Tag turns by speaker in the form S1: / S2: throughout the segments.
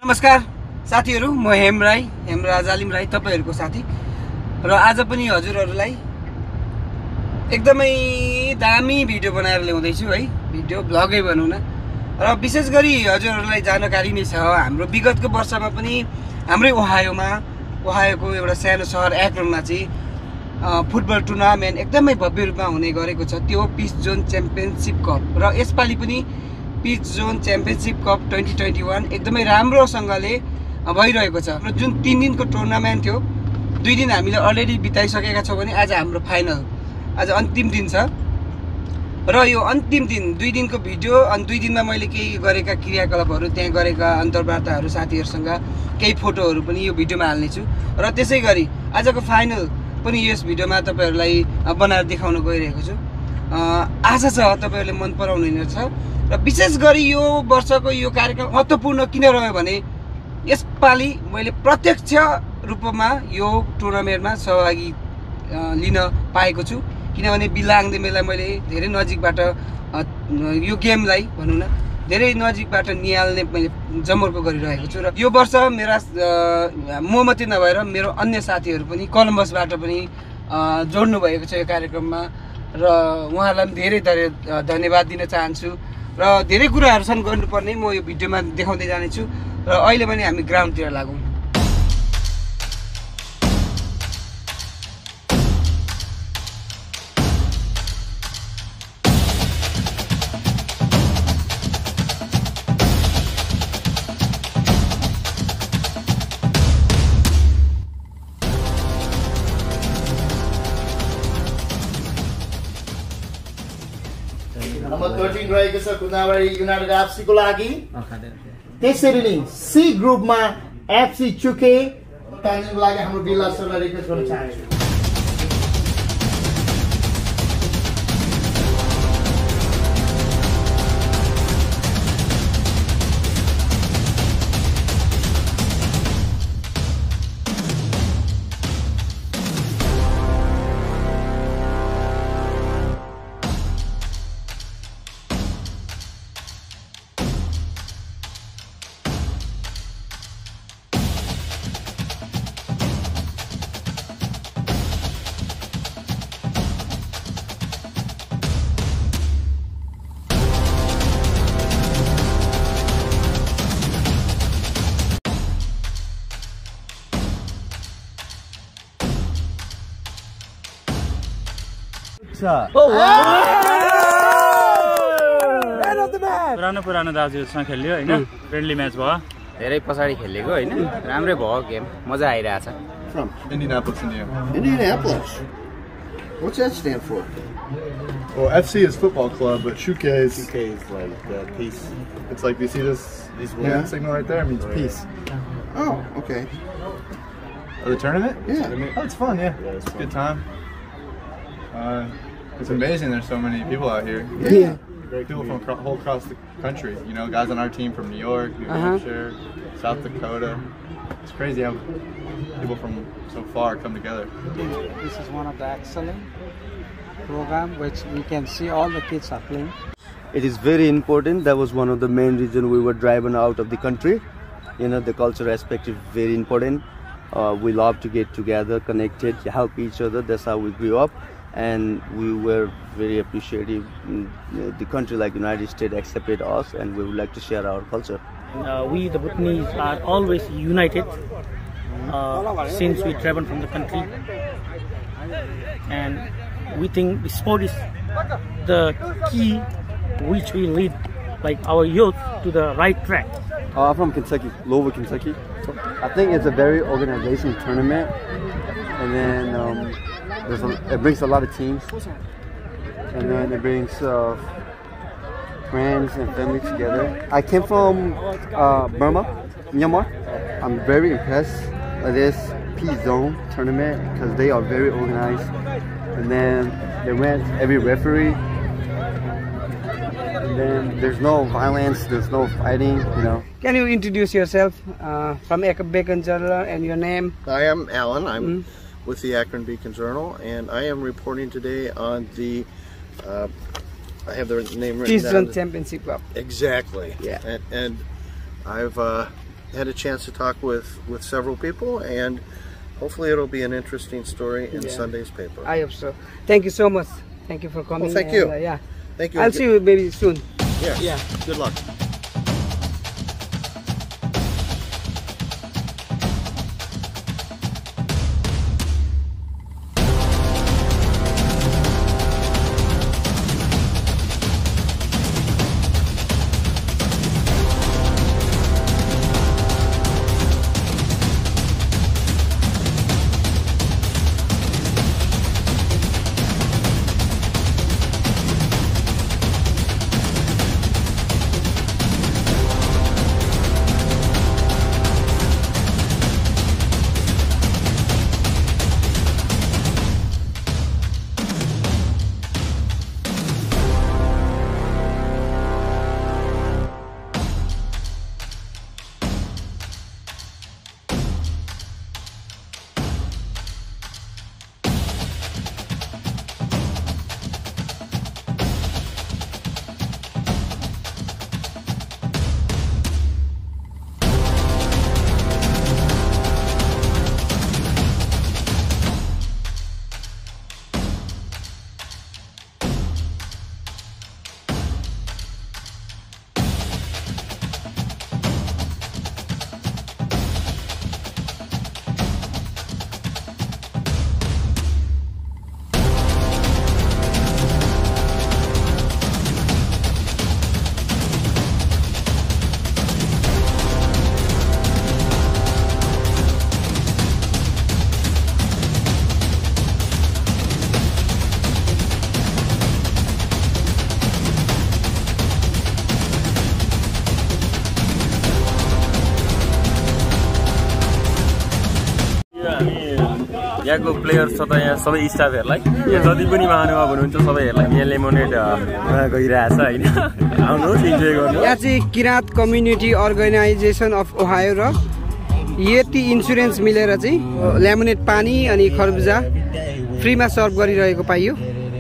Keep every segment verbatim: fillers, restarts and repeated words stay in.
S1: नमस्कार साथीहरु, म हेम राई, हेमराज आलिम राई, तपाईहरुको साथी। र आज पनि हजुरहरुलाई एकदमै दामी भिडियो बनाएर ल्याउँदै छु है। भिडियो ब्लगै भनौं न। र विशेष गरी हजुरहरुलाई जानकारी नै छ, हाम्रो विगतको वर्षमा पनि हाम्रै ओहायोमा, ओहायोको एउटा सानो सहर एक्रोनमा चाहिँ फुटबल टुर्नामेन्ट एकदमै भव्य रूपमा हुने गरेको छ। त्यो पिच जोन च्याम्पियनशिप कप। र यसपालि पनि pitch zone championship cup twenty twenty one एकदमै राम्रोसँगले भइरहेको छ। र जुन तीन दिनको टुर्नामेन्ट थियो, दुई दिन हामीले अलरेडी बिताइसकेका छौँ भने आज हाम्रो फाइनल, आज अन्तिम दिन छ। र यो अन्तिम दिन दुई दिनको भिडियो अनि दुई दिनमा मैले केही गरेका क्रियाकलापहरू, त्यहाँ गरेका अन्तर्वार्ताहरू, साथीहरूसँग केही फोटोहरू पनि यो भिडियोमा हाल्नेछु। र त्यसै गरी आजको फाइनल पनि यस भिडियोमा तपाईहरुलाई बनाएर देखाउन गइरहेको छु। आशा छ तपाईहरुले मन पराउनु छ। र विशेष गरी यो वर्षको यो कार्यक्रम महत्त्वपूर्ण किन रह्यो भने यसपालि मैले प्रत्यक्ष रूपमा यो टुर्नामेन्टमा सहभागी लिन पाएको छु। किनभने बिलाङदेमेलाई मैले धेरै नजिकबाट यो गेमलाई भनौँ न धेरै नजिकबाट निहाल्ने मैले जमर्को गरिरहेको छु। र यो वर्ष मेरा म मात्रै नभएर मेरो अन्य साथीहरू पनि कोलम्बसबाट पनि जोड्नु भएको छ यो कार्यक्रममा। र उहाँहरूलाई पनि धेरै धेरै धन्यवाद दिन चाहन्छु। र धेरै कुराहरू छन् गर्नुपर्ने, म यो भिडियोमा देखाउँदै जानेछु। र अहिले पनि हामी ग्राउन्डतिर लागौँ।
S2: नम्बर थर्टीन रहेको छ कुनाबारी युनाइटेड एफसी को लागि। त्यसरी नै सी ग्रुपमा एफसी चुके तान्जिङको लागि हाम्रो बिल्ला सरलाई रिक्वेस्ट गर्न चाहन्छु।
S3: पुरानो पुरानो दाजुहरूसँग खेल्यो हैन, फ्रेन्डली म्याच भयो,
S4: धेरै पछाडी खेलेको हैन, राम्रै भयो गेम, मजा आइरहेछ।
S5: From Indianapolis, Indiana.
S2: Indianapolis. What's that stand for?
S5: Well, F C is football club, but Shuke is
S6: Shuke is like uh, peace.
S5: It's like, do you see this this
S6: Yeah.
S5: hand signal right there? It means peace.
S2: Oh, okay.
S5: Oh, the tournament?
S2: Yeah.
S5: Oh, it's fun. Yeah,
S6: Yeah, it's
S5: it's a
S6: fun.
S5: good time. Uh, it's amazing. There's so many people out here.
S2: Yeah.
S5: People from acro- whole across the country. You know, guys on our team from New York, New
S1: Uh-huh.
S5: Hampshire, South Dakota. It's crazy how people from so far come together.
S7: This is one of the excellent program which we can see all the kids are playing.
S6: It is very important. That was one of the main reasons we were driving out of the country. You know, the cultural aspect is very important. Uh, we love to get together, connected, help each other. That's how we grew up, and we were very appreciative. The country like United States accepted us, and we would like to share our culture.
S8: Uh, we the Bhutanese are always united uh, since we traveled from the country, and we think the sport is the key which we lead like our youth to the right track.
S6: Uh, I'm from Kentucky, Louisville, Kentucky. I think it's a very organization tournament, and then um, there's a, it brings a lot of teams, and then it brings uh, friends and family together. I came from uh, Burma, Myanmar. I'm very impressed by this Peace Zone tournament because they are very organized, and then they went every referee. And then there's no violence, there's no fighting, you know.
S1: Can you introduce yourself uh, from Beacon Journal and your name?
S9: I am Alan. I'm
S1: Mm.
S9: with the Akron Beacon Journal, and I am reporting today on the uh, I have the name written
S1: Peace
S9: down.
S1: Zone Championship Cup.
S9: Exactly.
S1: Yeah.
S9: And, and I've uh, had a chance to talk with, with several people, and hopefully it'll be an interesting story in
S1: Yeah.
S9: Sunday's paper.
S1: I hope so. Thank you so much. Thank you for coming.
S9: Well, thank
S1: and,
S9: you.
S1: Uh, yeah.
S9: Thank you.
S1: I'll see you maybe soon.
S9: Yes.
S1: Yeah.
S9: Good luck.
S10: यहाँको players छ त यहाँ सबै स्टाफहरूलाई यहाँ जति पनि महानुभाव हुनुहुन्छ सबैहरूलाई यहाँ लेमोनेड गइरहेछ होइन आउनुहोस् इन्जोय गर्नु।
S1: यहाँ चाहिँ Kirat community organisation of Ohio र यति इन्सुरेन्स मिलेर चाहिँ लेमोनेड पानी अनि खरबुजा फ्रीमा सर्भ गरिरहेको पाइयो।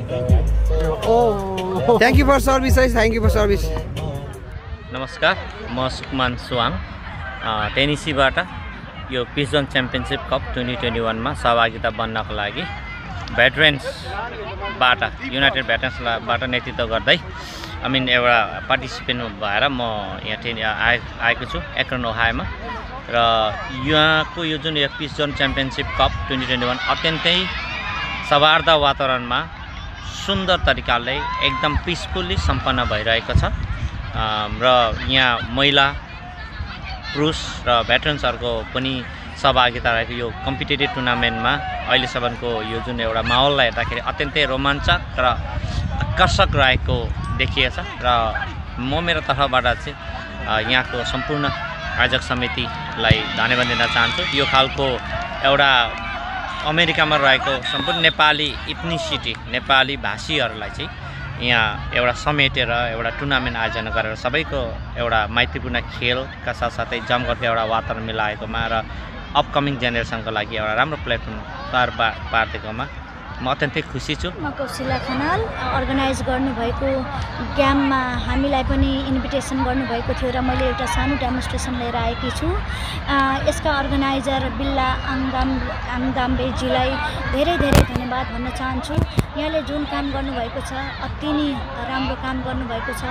S1: थ्याङ्क यू फर सर्भिस है, थ्याङ्क यू फर सर्भिस।
S11: नमस्कार, म सुकमान सुवाङ टेनिसीबाट यो peace zone championship cup twenty twenty वानमा सहभागिता बन्नको लागि भेटरेन्सबाट युनाइटेड भेटरेन्सबाट नेतृत्व गर्दै आई मिन एउटा पार्टिसिपेन्ट भएर म यहाँ टेनि आए आएको छु एक्रोन ओहायोमा। र यहाँको यो जुन यो peace zone championship cup twenty twenty one अत्यन्तै सौहार्द वातावरणमा सुन्दर तरिकाले एकदम पिसफुल्ली सम्पन्न भइरहेको छ। र यहाँ महिला पुरुष र भेटरेन्सहरूको पनि सहभागिता रहेको यो कम्पिटेटिभ टुर्नामेन्टमा अहिलेसम्मको यो जुन एउटा माहौललाई हेर्दाखेरि अत्यन्तै रोमाञ्चक र आकर्षक रहेको देखिएछ। र म मेरो तर्फबाट चाहिँ यहाँको सम्पूर्ण आयोजक समितिलाई धन्यवाद दिन चाहन्छु। यो खालको एउटा अमेरिकामा रहेको सम्पूर्ण नेपाली इथनिसिटी नेपाली भाषीहरूलाई चाहिँ यहाँ एउटा समेटेर एउटा टुर्नामेन्ट आयोजना गरेर सबैको एउटा मैत्रीपूर्ण खेलका साथसाथै जमघटको एउटा वातावरण मिलाएकोमा र अपकमिङ जेनेरेसनको लागि एउटा राम्रो प्लेटफर्म तयार पारिदिएकोमा म अत्यन्तै खुसी छु।
S12: म कौशिला खनाल अर्गनाइज गर्नुभएको गेममा हामीलाई पनि इन्भिटेसन गर्नुभएको थियो र मैले एउटा सानो डेमोन्स्ट्रेसन लिएर आएकी छु। यसका अर्गनाइजर बिल्ला आङदाम आङदाम्बेजीलाई धेरै धेरै धन्यवाद भन्न चाहन्छु। यहाँले जुन काम गर्नुभएको छ अति नै राम्रो काम गर्नुभएको छ।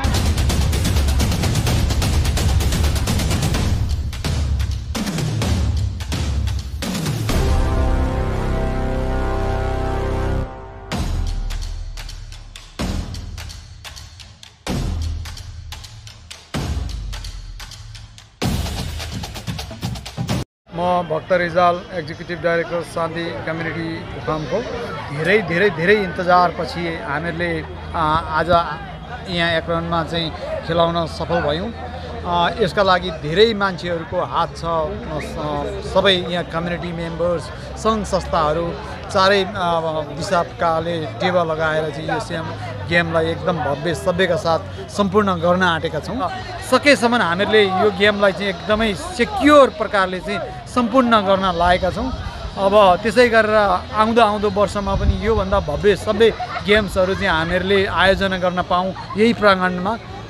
S13: म Bhakta Rijal executive director Shanti community उखामको धेरै धेरै धेरै इन्तजारपछि हामीहरूले आज यहाँ एक्रोनमा चाहिँ खेलाउन सफल भयौँ। यसका लागि धेरै मान्छेहरूको हात छ। सबै यहाँ कम्युनिटी मेम्बर्स सङ्घ संस्थाहरू चारै दिशाकाले टेबल लगाएर चाहिँ यो सेम गेमलाई एकदम भव्य सभ्यका साथ सम्पूर्ण गर्न आँटेका छौँ। सकेसम्म हामीहरूले यो गेमलाई चाहिँ एकदमै सेक्योर प्रकारले चाहिँ सम्पूर्ण गर्न लागेका छौँ। अब त्यसै गरेर आउँदो आउँदो वर्षमा पनि योभन्दा भव्य सबै गेम्सहरू चाहिँ हामीहरूले आयोजना गर्न पाऊँ यही प्राङ्गणमा,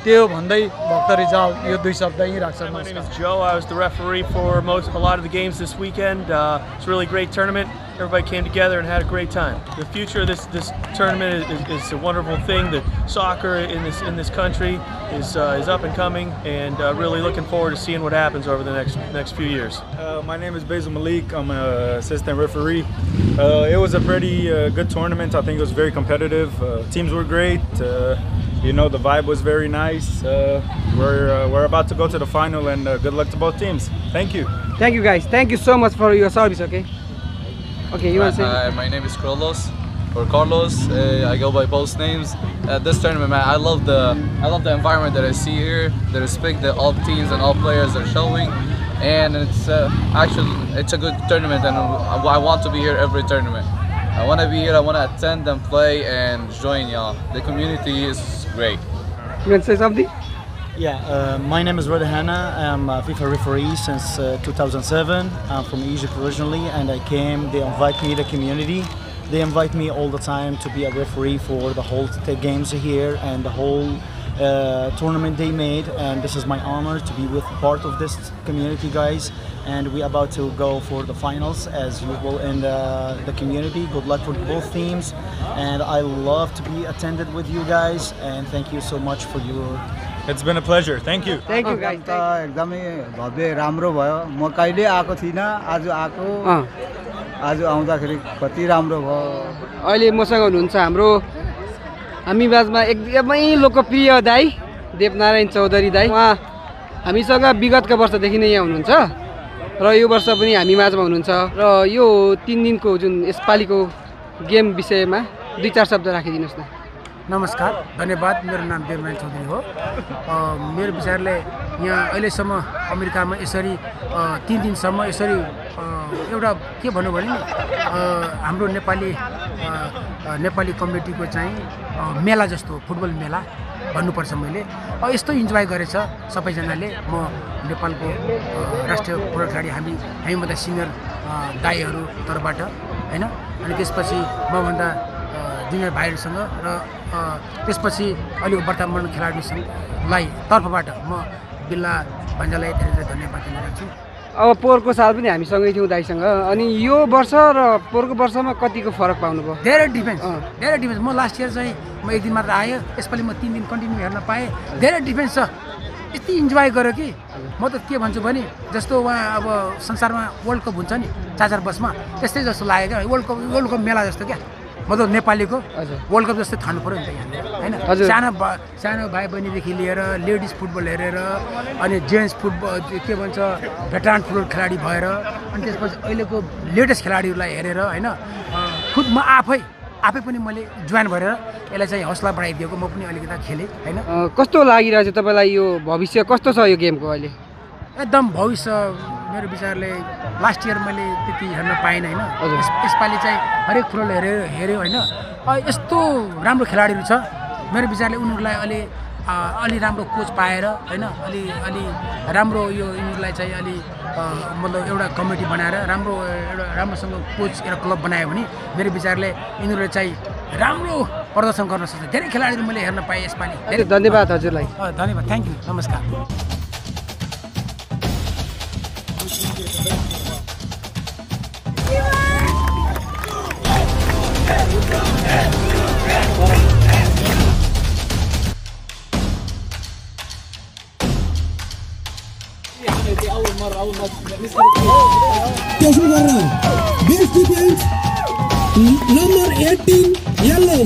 S13: त्यो भन्दै भक्त रिजाल यो दुई शब्द यहीँ राख्छ।
S14: My name is Joe. I was the referee for most a lot of the games this weekend. Uh, it's a really great tournament. Everybody came together and had a great time. The future of this this tournament is, is, is a wonderful thing. That soccer in this in this country is uh, is up and coming, and uh, really looking forward to seeing what happens over the next next few years.
S15: Uh, my name is Basil Malik. I'm an assistant referee. Uh, it was a pretty uh, good tournament. I think it was very competitive. Uh, teams were great. Uh, you know, the vibe was very nice. Uh, we're uh, we're about to go to the final, and uh, good luck to both teams. Thank you.
S1: Thank you guys. Thank you so much for your service. Okay. Okay, you want to say?
S16: Hi, my name is Carlos, or Carlos. Uh, I go by both names. At this tournament, man, I love the I love the environment that I see here. The respect that all teams and all players are showing, and it's uh, actually it's a good tournament, and I want to be here every tournament. I want to be here. I want to attend and play and join y'all. The community is great.
S1: You want to say something?
S17: Yeah, uh, my name is Reda Hanna. I'm a FIFA referee since uh, two thousand seven. I'm from Egypt originally, and I came. They invite me, the community. They invite me all the time to be a referee for the whole t games here and the whole uh, tournament they made. And this is my honor to be with part of this community, guys. And we're about to go for the finals as usual in the, the community. Good luck for both teams. And I love to be attended with you guys. And thank you so much for your.
S15: It's been a pleasure. Thank you.
S1: Thank you guys.
S18: एकदमै भव्य राम्रो भयो। म कहिले आएको थिइनँ, आज आएको। आज आउँदाखेरि कति राम्रो भयो।
S1: अहिले मसँग हुनुहुन्छ हाम्रो हामी बाजमा एकदमै लोकप्रिय दाइ देवनारायण चौधरी दाइ। उहाँ हामीसँग विगतका वर्षदेखि नै यहाँ हुनुहुन्छ र यो वर्ष पनि हामी माझमा हुनुहुन्छ र यो तीन दिनको जुन यसपालिको गेम विषयमा दुई चार शब्द राखिदिनुहोस् न।
S19: नमस्कार, धन्यवाद। मेरो नाम देवनारायण चौधरी हो। मेरो विचारले यहाँ अहिलेसम्म अमेरिकामा यसरी तीन दिनसम्म यसरी एउटा के भन्नु भने नि हाम्रो नेपाली नेपाली कम्युनिटीको चाहिँ मेला जस्तो फुटबल मेला भन्नुपर्छ। मैले यस्तो इन्जोय गरेछ सबैजनाले। म नेपालको राष्ट्रिय फुटबल खेलाडी हामी हामीभन्दा सिनियर दाइहरू तर्फबाट होइन, अनि त्यसपछि मभन्दा जुनियर भाइहरूसँग र त्यसपछि अहिलेको वर्तमान खेलाडीसँगलाई तर्फबाट म बिल्ला भन्जालाई धेरै धेरै धन्यवाद दिन चाहन्छु।
S1: अब पोहोरको साल पनि हामीसँगै थियौँ दाइसँग, अनि यो वर्ष र पोहोरको वर्षमा कतिको फरक पाउनुभयो?
S19: धेरै डिफेन्स धेरै डिफेन्स। म लास्ट इयर चाहिँ म एक दिन मात्र आएँ, यसपालि म तिन दिन कन्टिन्यू हेर्न पाएँ। धेरै डिफेन्स छ, यति इन्जोय गरेँ कि म त के भन्छु भने जस्तो उहाँ अब संसारमा वर्ल्ड कप हुन्छ नि चार चार वर्षमा त्यस्तै जस्तो लाग्यो क्या। वर्ल्ड कप वर्ल्ड कप मेला जस्तो क्या। मतलब नेपालीको वर्ल्ड कप जस्तै थाल्नु पऱ्यो नि त यहाँनिर होइन। सानो सानो भाइ बहिनीदेखि लिएर लेडिज फुटबल हेरेर अनि जेन्ट्स फुटबल के भन्छ भेटरान फुटबल खेलाडी भएर अनि त्यसपछि अहिलेको लेटेस्ट खेलाडीहरूलाई हेरेर होइन, खुद म आफै आफै पनि मैले जोइन भएर यसलाई चाहिँ हौसला बढाइदिएको। म पनि अलिकति खेलेँ होइन।
S1: कस्तो लागिरहेछ तपाईँलाई यो भविष्य कस्तो छ यो गेमको अहिले?
S19: एकदम भविष्य मेरो विचारले लास्ट इयर मैले त्यति हेर्न पाइनँ होइन। यसपालि चाहिँ हरेक फुटबल हेऱ्यो हेऱ्यो होइन। यस्तो राम्रो खेलाडीहरू छ मेरो विचारले। उनीहरूलाई अलि अलि राम्रो कोच पाएर होइन, अलि अलि राम्रो यो यिनीहरूलाई चाहिँ अलि मतलब एउटा कमिटी बनाएर राम्रो एउटा राम्रोसँग कोच एउटा क्लब बनायो भने मेरो विचारले यिनीहरूले चाहिँ राम्रो प्रदर्शन गर्न सक्छ। धेरै खेलाडीहरू मैले हेर्न पाएँ यसपालि।
S1: धेरै धन्यवाद हजुरलाई।
S19: धन्यवाद, थ्याङ्क यू, नमस्कार।
S20: त्यसो गरेर best defence number eighteen yellow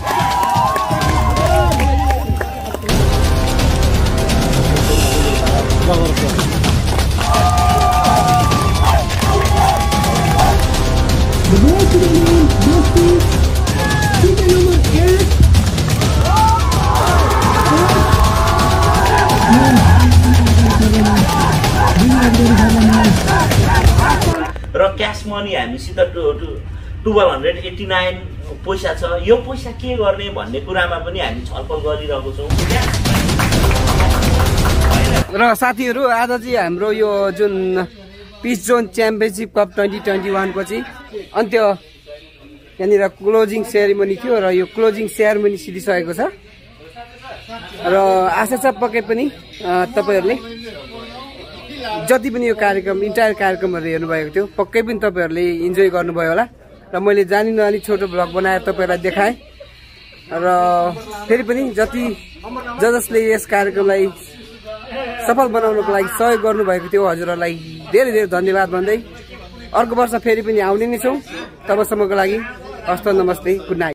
S21: र क्यास मनी हामीसित टुवेल्भ हन्ड्रेड एट्टी नाइन पैसा छ। यो पैसा के गर्ने भन्ने कुरामा पनि हामी छलफल गरिरहेको छौँ।
S1: र साथीहरू आज चाहिँ हाम्रो यो जुन pitch zone championship cup twenty twenty वानको चाहिँ अन्त्य यहाँनिर क्लोजिङ सेरेमनी थियो र यो क्लोजिङ सेरेमनी सिधिसकेको छ र आशा छ पक्कै पनि तपाईँहरूले जति पनि यो कार्यक्रम इन्टायर कार्यक्रमहरू हेर्नुभएको थियो पक्कै पनि तपाईँहरूले इन्जोय गर्नुभयो होला र मैले जानी नजानी छोटो भ्लग बनाएर तपाईँहरूलाई देखाएँ र फेरि पनि जति ज जसले यस कार्यक्रमलाई सफल बनाउनको लागि सहयोग गर्नुभएको थियो हजुरहरूलाई धेरै धेरै धन्यवाद भन्दै अर्को वर्ष फेरि पनि आउने नै छौँ। तबसम्मको लागि हस्त नमस्ते गुड नाइट।